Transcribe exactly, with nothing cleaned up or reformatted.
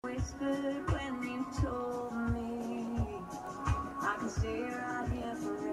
Whispered when you told me I can stay right here forever.